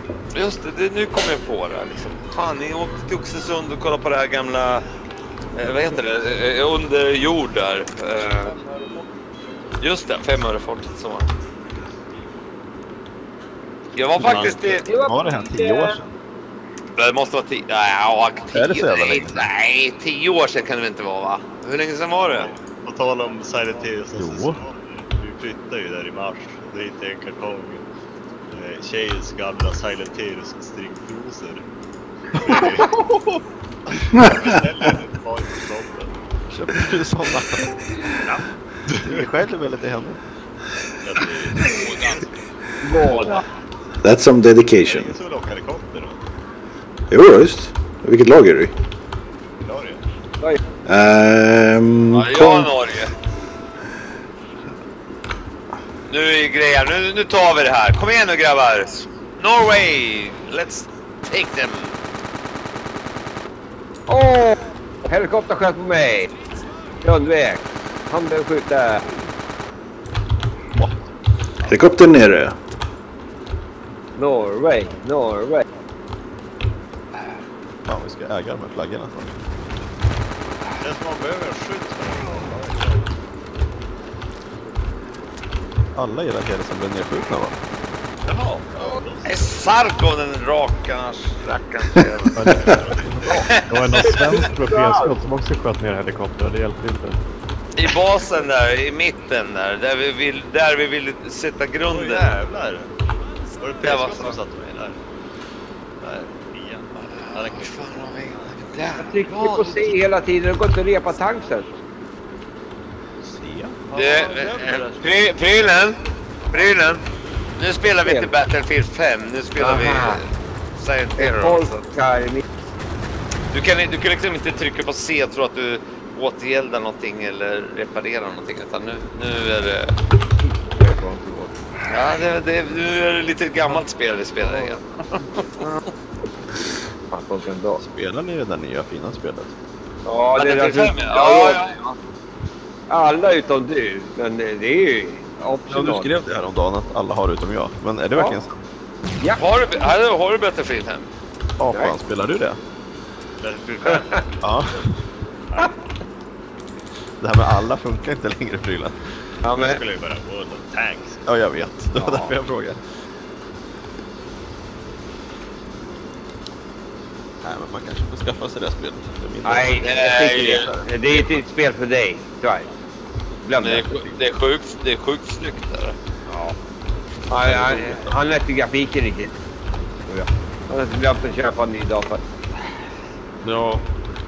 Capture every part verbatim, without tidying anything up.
Just det, det, nu kommer jag på det liksom. Fan, ni åkte till Oxelösund och kollade på det här gamla... Eh, vad heter det? Eh, under jord där. Eh, just det, Femörefortet så. Jag var faktiskt... Det var det här tio år sedan? Det måste vara tio... Nej, tio, är det så jävla länge? Nej, tio år sedan kan det inte vara, va? Hur länge sedan var det? På tal om Silent Hills. Jo. Vi flyttade ju där i mars. Det är inte en kartong. Tjejens gamla Silent Hills stringtrosor. Köpte du sådana? Ja. Du är själv eller till henne? Båda. That's some dedication. Det är så lockade kopter då. Jo, just. Vilket lag är du i? Norge. Ehm... Ja, jag är Norge. Nu är grejen, nu, nu tar vi det här. Kom igen nu grabbar. Norway, let's take them. Åh! Oh, helikopter sköt på mig. Jag undvek. Han blev skjuta. Helikoptern nere. Norway, Norway. Fan, vi ska äga de här flaggorna. Det är som man behöver skjuta. Alla gillar hela som blir nedskjutna, va? Jaha. Är Sarko den raka rackaren? Det var en svensk tropéskott som också sköt ner helikopter. Det hjälpte inte. I basen där, i mitten där, där vi vill, där vi vill sätta grunden. Åh jävlar. Var det Det var P-skott som satt mig där? Där, igen. Ja, det kan vi fan ha mig. Jag trycker på C hela tiden och går inte att repa tanksen. Se. Det, Prylen, Prylen. Nu spelar vi till Battlefield fem, nu spelar vi Silent Terror. Du kan, du kan liksom inte trycka på C och tro att du återgäldar någonting eller reparerar någonting, utan nu, nu är det... Ja, det, det, nu är det lite gammalt spel vi spelar igen. Spelar ni det där nya fina spelet? Ja, det är Battlefield alltså, fem, ja, ja, ja. Alla utom du, men det är ju Ja, du skrev det här om dagen att alla har utom jag. Men är det verkligen så? Ja. Har du, har, har du Battlefield fem? Ja, fan, spelar du det? Ja. Det här med alla funkar inte längre, Prylen. Ja, men... Jag skulle ju bara gå och tanks. Ja, jag vet. Det var ja. därför jag frågade. Nej, men man kanske får skaffa sig det spelet. Det Nej, jag tycker det. Det är inte ett spel för dig, tyvärr. Det är, det är sjukt, det är sjukt snyggt där. Ja. Han, han, han lätte grafiken riktigt. Han har glömt att köpa en ny dator. Ja.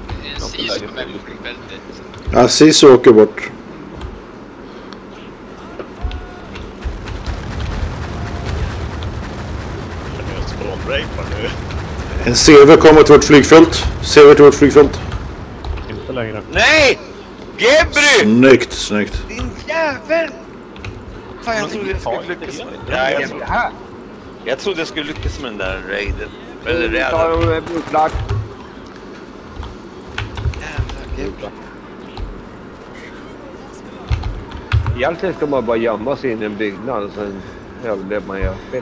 Ja, Sisu åker bort. En C V kommer till vårt flygfält. C V till vårt flygfält. Inte längre. Nej! Gebry! Snyggt, snyggt. Din jävel! Fan, jag trodde jag skulle lyckas med det. Ja, jag, trodde, jag trodde jag skulle lyckas med den där raiden. Eller räden. Blodflagg. Jävla Gebry. Egentligen ska man bara gömma sig in i en byggnad och sen överlever man ju spel.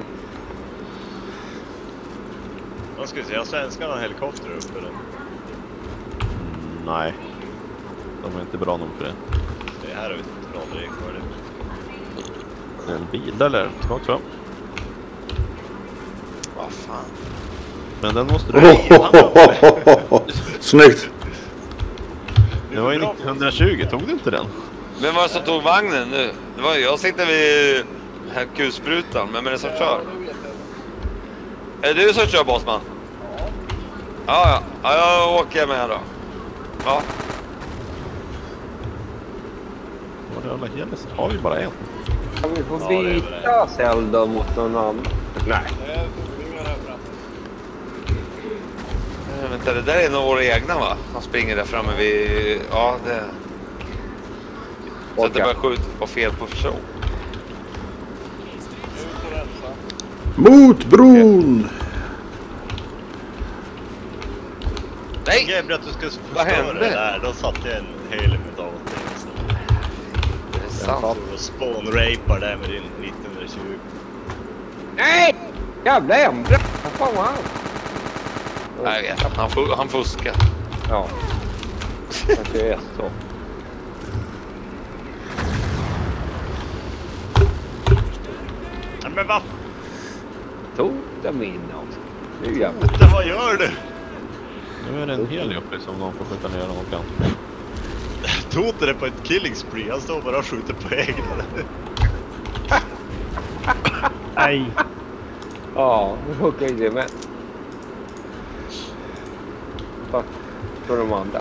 Vad ska vi säga? Svenskarna har helikopter uppe då? Mm, nej. De är inte bra nog för det. Det här har vi inte bra direkt för det. Det är en bil eller? Rakt fram. Vad fan. Men den måste du... Oh, snyggt. Det var ju nittonhundratjugo, tog du inte den? Vem var det som tog vagnen nu? Det var jag sitter vid här kulsprutan. Vem är det som kör? Är det du som kör, Bossman? Ja, ja. Ja, jag åker med då. Ja. Var det alla helis? Har vi bara en? Kan vi få byta Zelda mot någon annan? Nej. Äh, vänta, det där är nog våra egna, va? Han springer där framme vid... Ja, det... Så att det bara skjuter på fel position. Mot bron! Nej! Gebry, att du ska Vad förstöra hände? det där. Då satte jag en hel med dator. Det är sant. Och spawn-rapar där med din nittonhundratjugo. Nej! Jävla Endre! Vad fan var han? Jag vet, han, han fuskar. Ja. Det är så. Men vad? Totem in också. Det är ju jävla. Totem, vad gör du? Nu är det en hel uppe som någon får skjuta ner någon kan. Totem är på ett killing spree. Han står bara och skjuter på egna. Nej. Ja, nu hugger jag det med. Tack för de andra.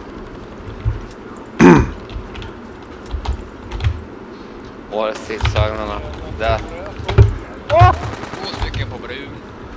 Var är stridsvagnarna? Där. Åh! Två stycken på brun.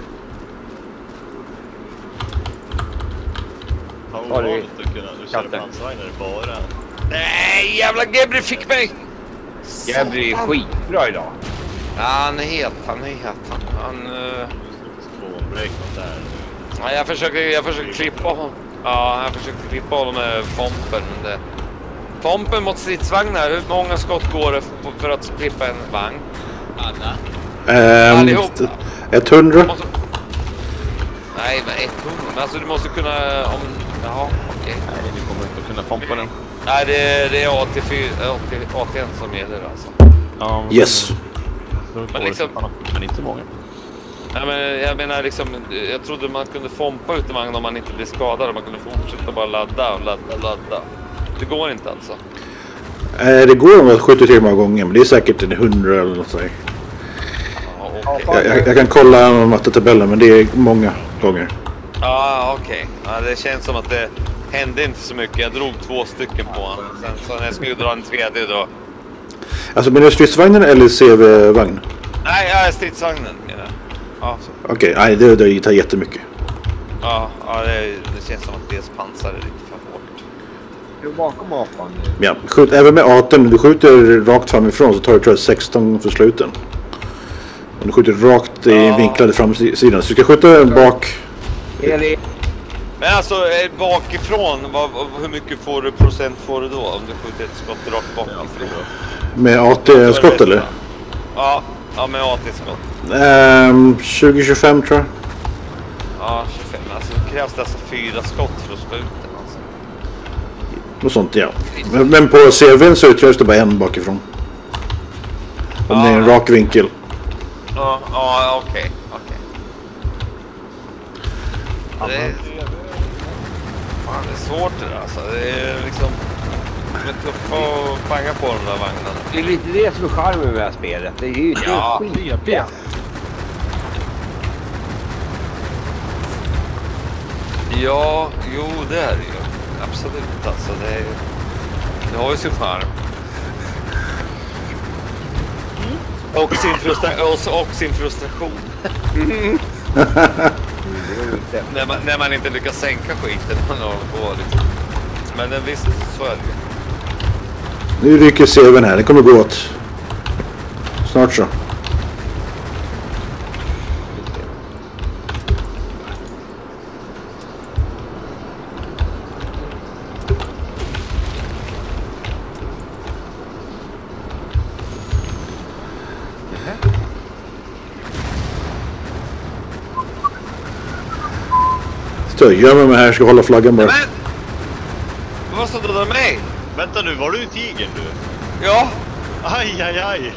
Fan Ja, det är ovanligt att kunna köra katten. pansvagnar bara. Nej, jävla Gebri fick mig! Gebri är skitbra idag. Ja, han är het, han är het. Han, han, uh... Spånbräcknat där. ja, jag försöker, jag försöker klippa honom. Ja, jag försöker klippa honom med Fompen. Men det... Fompen mot stridsvagnar, hur många skott går det för att klippa en vagn? Alla. Ehm, Allihop. hundra. Måste... Nej, men hundra. Alltså du måste kunna... Om... Jaha, okej. Okay. Nej, vi kommer inte att kunna fompa den. Nej, det är, det är A T fyra, A T ett som gäller alltså. Ja, men Yes. Då Men men, liksom- liksom... men inte så många. Nej, men jag menar liksom, jag trodde man kunde fompa ut en vagn om man inte blir skadad. Man kunde fortsätta bara ladda och ladda och ladda. Det går inte alltså. Eh, det går om att skjuta till många gånger, men det är säkert en hundra eller något sådär. Ja, okej. Jag, jag, jag kan kolla mattetabellen, men det är många gånger. Ja, okej. Ja, det känns som att det hände inte så mycket. Jag drog två stycken på honom. Sen så när jag skulle dra en tredje då... Alltså, menar du stridsvagnen eller C V-vagn? Nej, jag är stridsvagnen menar jag. Ja, så. Okej, nej, det, det tar jättemycket. Ja, ja det, det känns som att deras pansar är lite för hårt. Du är bakom apan nu. Ja, skjut, även med arton, när du skjuter rakt framifrån så tar det tror jag sexton för sluten. Om du skjuter rakt i Ja. vinklade framsidan. Så du ska skjuta bak. Eli. Men alltså eh, bakifrån, vad, vad- hur mycket får du procent får du då om du skjuter ett skott rakt bakifrån? Med A T-skott eller? Ja, ja med A T-skott. Ehm, tjugo tjugofem tror jag. Ja, tjugofem. Alltså det krävs det alltså fyra skott för att slå ut den alltså. Något sånt, ja. Men, men på C V:n så krävs det bara en bakifrån. Om det är en Ja. rak vinkel. Ja, ja okej, okej. Det är... Fan, det är svårt det där alltså. Det är liksom... Det är tufft att banga på de där vagnarna. Det är lite det som är charmen med det här spelet. Det är ju det är Ja, skit. Ja, jo det är det ju. Absolut alltså. Det, är, det har ju sin charm. Och sin, frustra- och, och sin frustration. när, man, när man inte lyckas sänka skiten. Man har på, liksom. Men den visst, så är det ju. Nu ryker C V:n här. Det kommer gå åt. Snart så. Stöja med mig här, ska hålla flaggan bara. Men! Vad som drar mig? Vänta nu, var du i tigern du? Ja! Aj, aj, aj.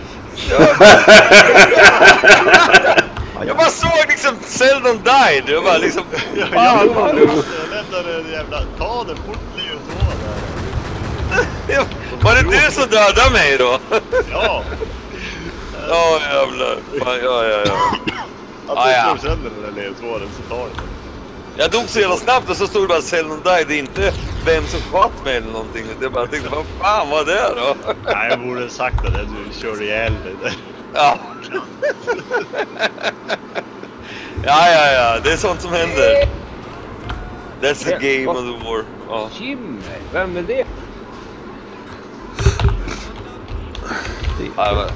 Jag bara såg liksom Seldon died. Jag bara liksom... Jag, jag, Fan, jag, vad jag, du... lämnade en jävla... Ta den fort, Leo, så där. Var det du som dödade mig då? Ja. Ja jävlar. Fan, ja, ja, ja. Att Ah, du ja. slår sönder den där ledtråden så tar den. Jag dog så jävla snabbt och så stod det bara Seldon died. Det är inte vem som sköt mig eller någonting. Jag bara tänkte, vad fan var det då? Nej, jag borde sagt det. Du körde ihjäl dig där. Ja. Ja, ja, ja. Det är sånt som händer. That's the game of the war. Ja. Kimmer, vem är det? Ja, men...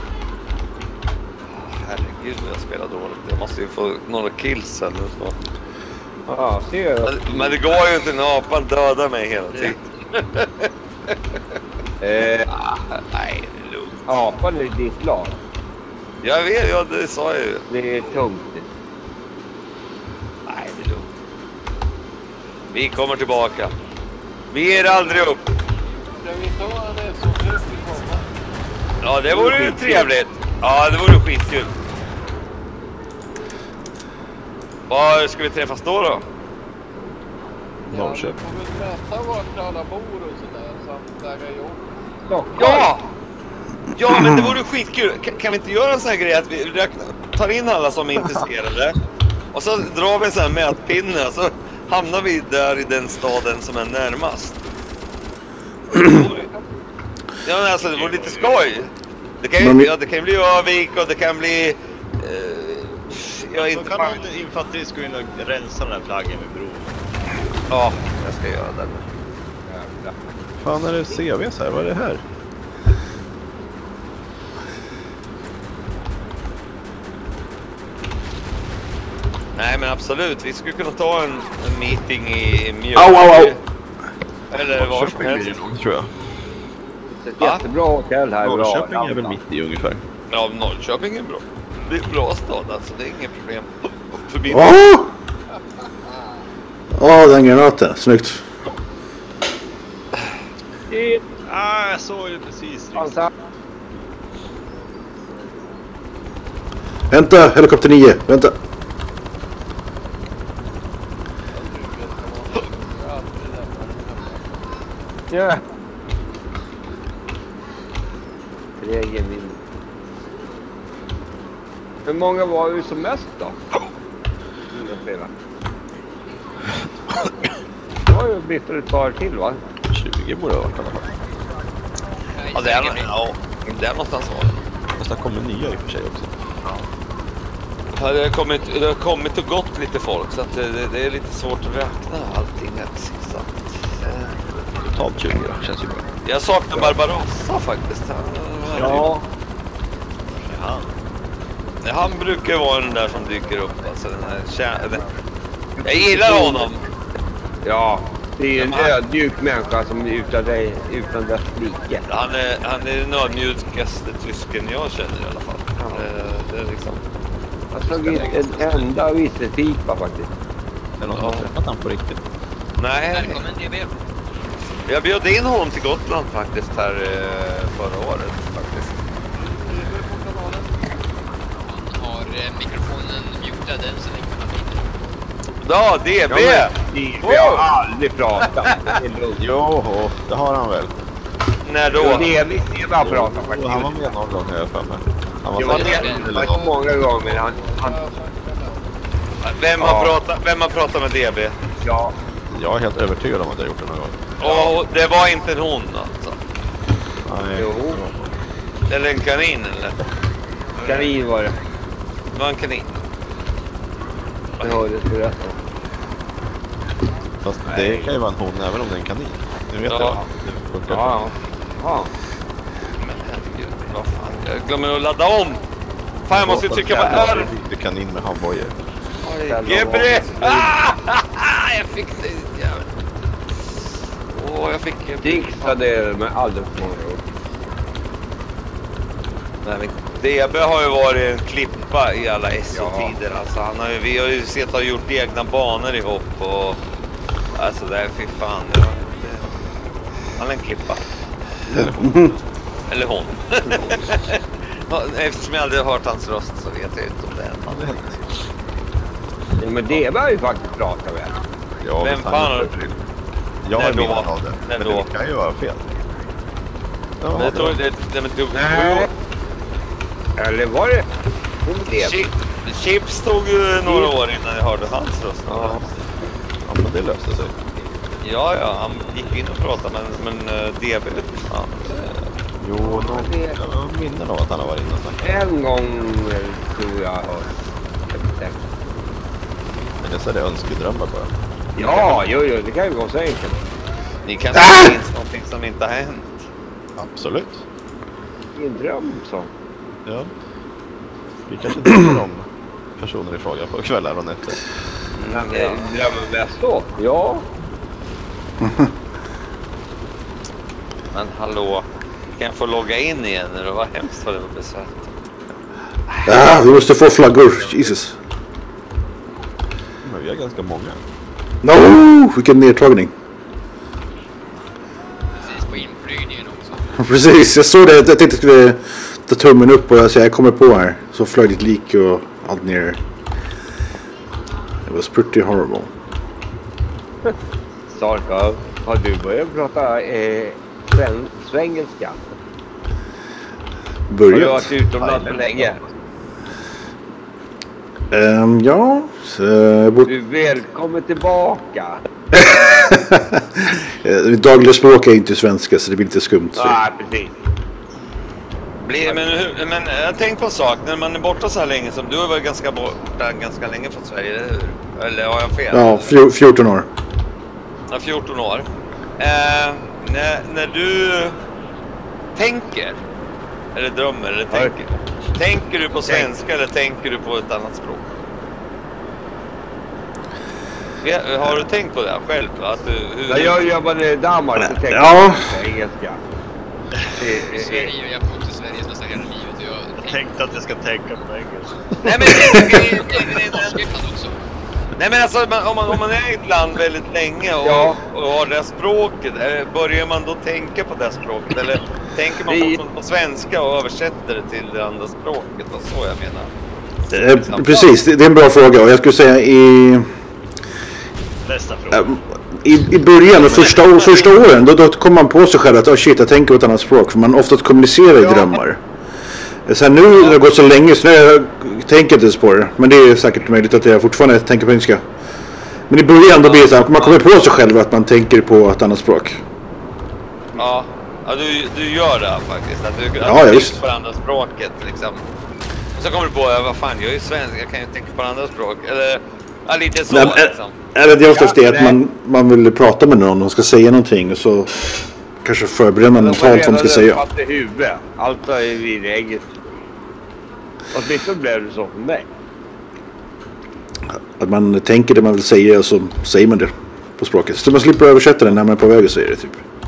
Herregud, jag spelar dåligt. Jag måste ju få några kills sen nu så. Ja, ser jag. Men, men det går ju inte när apan dödar mig hela tiden. Eh, Ah, nej, det är lugnt. apan är ditt lag. Jag vet, ja, det sa jag ju. Det är tungt. Vi kommer tillbaka. Vi är aldrig upp. Ska vi ta en S O trettio komma? Ja, det vore ju trevligt. Ja, det vore skitkul. Var ska vi träffas då då? Norrköping. Ja, vi får väl mäta vart alla bor och sådär samt lägga jobb. Ja! Ja, men det vore skitkul. Kan, kan vi inte göra en sån här grej att vi räknar, tar in alla som är intresserade och så drar vi en sån här mätpinne och så hamnar vi där i den staden som är närmast. Ja, men alltså det vore lite skoj. Det kan ju, ja, det kan bli Övik och det kan bli... Eh, jag Då inte kan bara... någon infanterist gå in och rensa den här flaggen med bron. Ja, jag ska göra det. Fan är det C V så här? Vad är det här? Nej, men absolut. Vi skulle kunna ta en, en meeting i Mjölby. Au, au, au! Eller var som helst. Tror jag. Ett jättebra hotell här. Norrköping bra. är väl mitt i ungefär. Ja, Norrköping är bra. Det är en bra stad alltså, det är inget problem. Förbi. Åh! Åh, den granaten. Snyggt. Ah, jag såg det precis. Alltså, Vänta, helikopter nio. Vänta. ja. Regeln min. Hur många var vi som mest då? Det har ju blivit ett par till va? tjugo borde det ha varit i alla fall. Ja, det är, ja, det är någonstans var det. Fast det kommer nya i och för sig också. Ja, det har kommit, det har kommit och gått lite folk så att det, det är lite svårt att räkna allting exakt. Totalt tjugo då, känns ju bra. Jag saknar Barbarossa faktiskt. Ja. Ja. Han brukar vara den där som dyker upp. Alltså, den här kär... den... Jag gillar honom. Ja. Det är ju en ödmjuk människa som är utan, dig, utan dess like. Han är, han är den ödmjukaste tysken jag känner i alla fall. Det, det är liksom... Jag slog in en enda visselpipa faktiskt. Är det någon som har träffat han på riktigt? Nej. Välkommen D B. Jag bjöd in honom till Gotland faktiskt här eh, förra året faktiskt. Han har eh, mikrofonen mutad än så länge han vinner. Ja, D B! Ja, men, vi har aldrig pratat. Det är lugnt. Jo, det har han väl. När Jo, då? det är vi det är bara pratat Jo, faktiskt. han var med någon gång har jag för mig. Han var Det var säkert det. en Det eller var något. många gånger, men han... han Vem har, Ja. pratat, vem har pratat med D B? ja. Jag är helt övertygad om att jag gjort det någon gång. Och det var inte hon alltså? Nej, Jo. Eller en kanin eller? Kanin var det. Det var en kanin. Jag hörde det rätt. fast det kan ju vara en hon även om det är en kanin. Nu vet Ja. jag. Det funkar. Ja, ja. Men herregud, vad fan. Jag glömmer att ladda om. Fan, jag måste ju trycka på R. Det är kanin med handbojor. Gebre! Ah! Jag fick det. Jävlar. Åh, jag fick... Dixade med alldeles för många år. Nej, men D B har ju varit en klippa i alla S O-tider. Alltså, han har ju, vi har ju sett och gjort egna banor ihop och... Alltså, det är fy fan. Det, det, han är en klippa. Eller hon. Eftersom jag aldrig har hört hans röst så vet jag inte om det är Ja, en. det är hennes. Ja, men det var ju faktiskt pratat med. Ja, Vem visst, han fan gjorde har- det. Jag När är då? minnen av det. När Men då? det kan ju vara fel. Ja, Men jag tror det det, det, men du, Nej. Eller var det? Hon blev. Chip, Chips tog ju några år innan jag hörde hans röst. ja. Ja, men det löste sig. Ja, ja, han gick in och pratade, men, men uh, D B, fan. eh, Jo, någon, jag har minnen av att han har varit inne och snackat. En gång eh, tror jag har hört. Men det är det önskedrömmar bara. Ja, jo, jo, det kan ju vara så enkelt. Ni kanske minns någonting som inte har hänt. Absolut. I en dröm så. Ja. Vi kanske drömmer om personer i fråga på kvällar och nätter. Men eh, drömmen mest då? Ja. Men hallå, kan jag få logga in igen nu? Det var hemskt vad det var besvärligt. Ah, vi måste få flaggor. Jesus. Men vi är ganska många. No, vilken nedtagning. Precis på inflygningen också. Precis, jag såg det. Jag tänkte jag skulle ta tummen upp och jag, så jag kommer på här. Så flög ditt lik och allt ner. It was pretty horrible. Sarka, har du börjat prata eh, sven svengelska? Har du Börjat. varit utomlands för länge? Um, ja, så, jag bor... Du är välkommen tillbaka. Mitt dagliga språk är inte svenska så det blir lite skumt. Så. Ja, precis. Blir, men, hur- men jag tänkte på en sak, när man är borta så här länge som du har varit ganska borta ganska länge från Sverige, eller hur? Eller har jag fel? Ja, fjor- fjorton år. Ja, fjorton år. Eh, när, när du tänker, eller drömmer, eller tänker, tänker du på svenska eller tänker du på ett annat språk? Ja, har du tänkt på det själv? Att du, hur, När jag jobbade i Danmark så tänkte Ja. jag på engelska. I Sverige, jag har bott i Sverige nästan hela livet och jag Jag tänkte att jag ska tänka på engelska. Nej men grejen- grejen- norska ibland också. Nej men alltså man- om man, om man är i ett land väldigt länge och, Ja. och har det här språket, eh, börjar man då tänka på det här språket? Eller tänker man Det- fortfarande på svenska och översätter det till det andra språket? Och så jag menar. Eh, precis, det, det är en bra fråga och jag skulle säga i... Nästa fråga. eh, I, i början, de första, å- första åren, då, då kommer man på sig själv att oh shit, jag tänker på ett annat språk. För man ofta kommunicerar i drömmar. Så här, nu när det har gått så länge så nu jag tänker inte ens på det. Men det är säkert möjligt att jag fortfarande tänker på engelska. Men i början då blir det så här, man kommer på sig själv att man tänker på ett annat språk. Ja, ja du, du gör det faktiskt. Att du, att Ja, du ja, tänker visst. på det andra språket liksom. Och så kommer du på, ja, vad fan, jag är ju svensk, jag kan ju tänka på det andra språk. Eller, ja, lite så Nej, men, liksom. eller det är oftast Ja, det att nej. man, man vill prata med någon och ska säga någonting och så kanske förbereder man mentalt vad man ska säga. Allt i huvudet. Allt är vid eget. Åtminstone blev det så för mig. Att man tänker det man vill säga och så säger man det på språket. Så man slipper översätta det när man är på väg att säga det typ.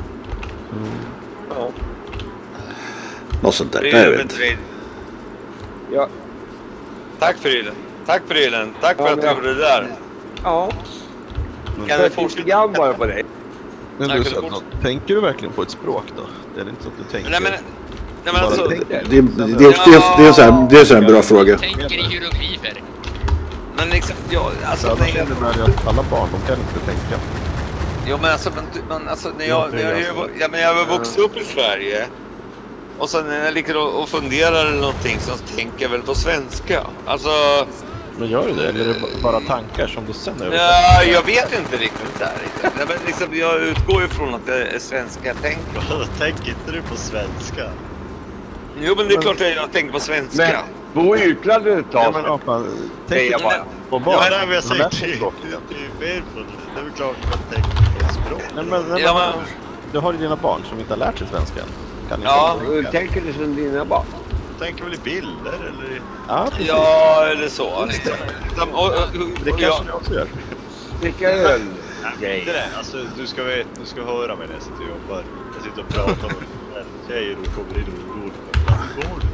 Ja. Något sånt där. Det Nej, är jag ju vet inte inte. det. Ja. Tack för det. Tack för det. Tack för Ja, att du men- gjorde det där. Ja. Kan Jag du är fortsätta? lite grann bara på dig. Men Tack du, för så, det. att- tänker du verkligen på ett språk då? Det är inte så att du tänker... Nej men, nej, men bara alltså, tänker. Det, det, det, det, det, det är så här, det är så här en bra fråga. Tänker i hieroglyfer. men liksom, ja, alltså, Så när annars jag, innebär det att alla barn, de kan inte tänka. jo, men alltså, men, men, alltså när jag, när jag, jag, ja, men jag var vuxit upp i Sverige och sen när jag ligger och, och funderar eller någonting så tänker jag väl på svenska. Alltså, Men gör du det? Eller är det bara tankar som du sen översätter? ja, jag vet inte riktigt där. Liksom. Nej, men liksom, jag utgår ju från att det är svenska jag tänker. Tänker inte du på svenska? Jo, men det är klart att jag tänker på svenska. Men bo i utlandet ett Ja tag. men apa, Säger tänk jag bara. på barn. Ja, nej, men jag De säger lär sig det. språk. Det är ju mer på det. Det är väl klart att man tänker på ett språk. Nej, men, nej, Ja, men, men- du har ju dina barn som inte har lärt sig svenska än. Kan inte Ja. tänka. Tänker du som dina barn? Tänker väl i bilder eller i... Ja, precis. Ja, eller så. Liksom. Och, och, och, Det och, kanske jag, du också gör. Dricka öl. Nej, inte det. Alltså, du ska, veta, du ska höra mig när jag sitter och jobbar. Jag sitter och pratar med tjejer och kommer in och orolig. Vad går det?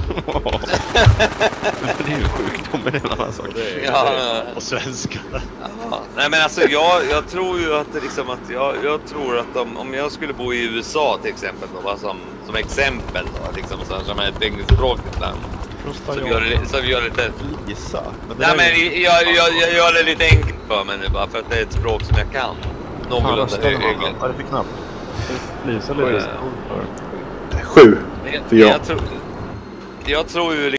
Det är ju sjukdomen, en annan sak. Och det är Ja. det är på svenska. ja, nej men alltså jag, jag tror ju att det liksom att jag, jag tror att om, om jag skulle bo i U S A till exempel då, bara som, som exempel då, liksom så, som är ett engelskspråkigt land. Som gör det, som gör det lite... Gissa. Men det Nej där men är ju- jag, jag, jag gör det lite enkelt för mig nu bara för att det är ett språk som jag kan. Fan, Någorlunda rösta någon enkelt. annan. Vad är det för knapp? Lisa lite Ja. stor för. Sju. Men jag, För jag. jag, tror, jag tror ju